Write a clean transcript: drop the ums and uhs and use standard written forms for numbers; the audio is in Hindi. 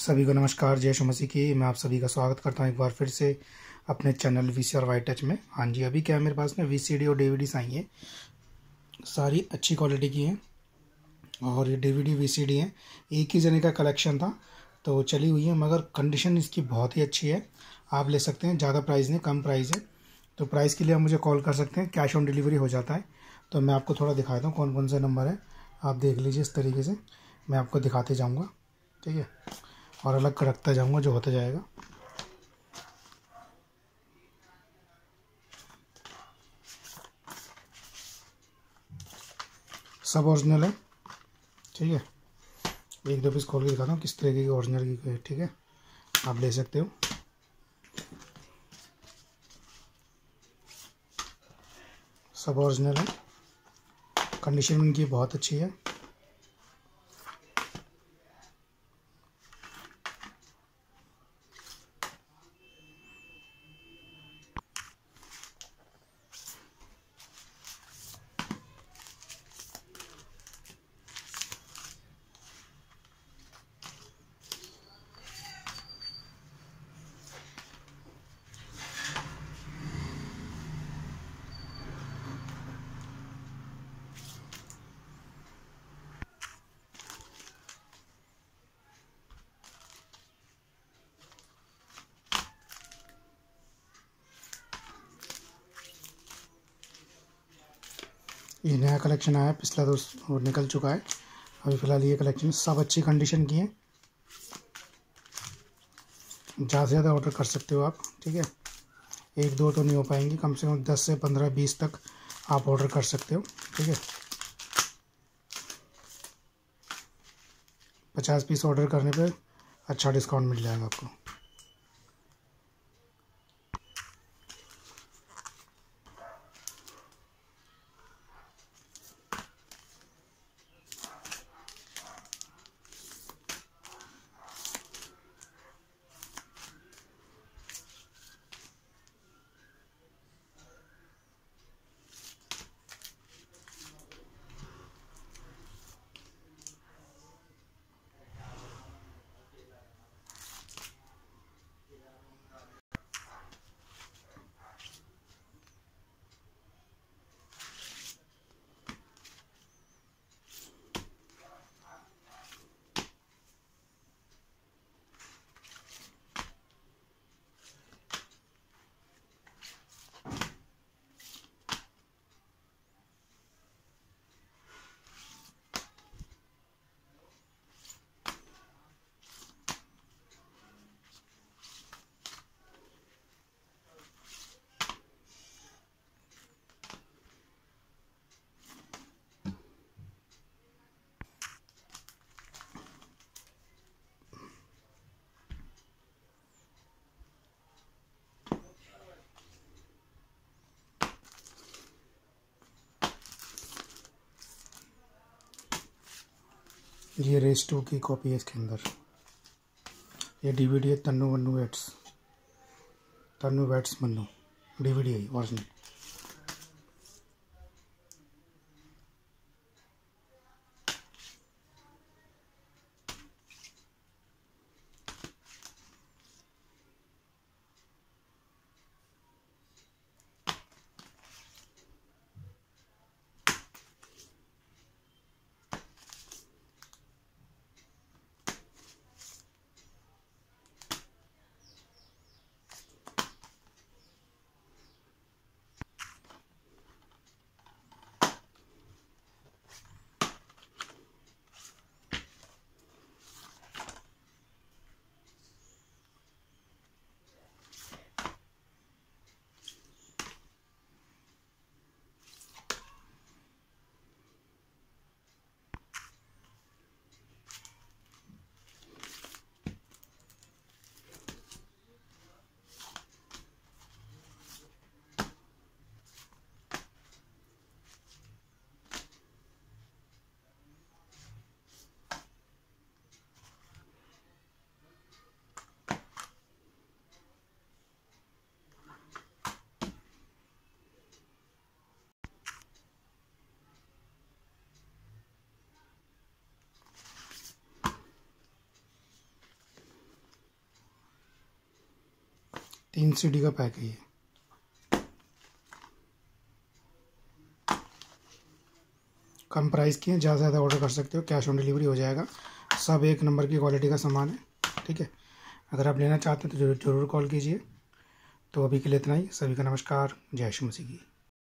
सभी को नमस्कार। जय यीशु मसीह की। मैं आप सभी का स्वागत करता हूं एक बार फिर से अपने चैनल वीसी और वाई टच में। हाँ जी, अभी क्या है मेरे पास में वीसीडी और डीवीडीज आई हैं, सारी अच्छी क्वालिटी की हैं और ये डीवीडी वीसीडी हैं। एक ही जने का कलेक्शन था तो चली हुई है, मगर कंडीशन इसकी बहुत ही अच्छी है। आप ले सकते हैं, ज़्यादा प्राइस नहीं, कम प्राइस है। तो प्राइस के लिए आप मुझे कॉल कर सकते हैं, कैश ऑन डिलीवरी हो जाता है। तो मैं आपको थोड़ा दिखाता हूँ कौन कौन से नंबर है, आप देख लीजिए। इस तरीके से मैं आपको दिखाते जाऊँगा, ठीक है, और अलग रखता जाऊँगा जो होता जाएगा। सब ओरिजिनल है, ठीक है। एक दो पीस खोल के दिखाता हूँ किस तरीके की ओरिजिनल की है, ठीक है, आप ले सकते हो। सब ओरिजिनल है, कंडीशन इनकी बहुत अच्छी है। ये नया कलेक्शन आया है, पिछला तो वो निकल चुका है। अभी फ़िलहाल ये कलेक्शन सब अच्छी कंडीशन की है। ज़्यादा से ज़्यादा ऑर्डर कर सकते हो आप, ठीक है। एक दो तो नहीं हो पाएंगे, कम से कम 10 से 15 20 तक आप ऑर्डर कर सकते हो, ठीक है। 50 पीस ऑर्डर करने पे अच्छा डिस्काउंट मिल जाएगा आपको। ये रेस 2 की कॉपी है इसके अंदर। ये डीवीडी है, तन्नू वन्नू weds, Tanu weds Manu DVD है ओरिजिनल। 3 CD का पैक है ये। कम प्राइस की है, ज़्यादा से ज़्यादा ऑर्डर कर सकते हो, कैश ऑन डिलीवरी हो जाएगा। सब एक नंबर की क्वालिटी का सामान है, ठीक है। अगर आप लेना चाहते हैं तो ज़रूर कॉल कीजिए। तो अभी के लिए इतना ही। सभी का नमस्कार। जय श्री मसीह की।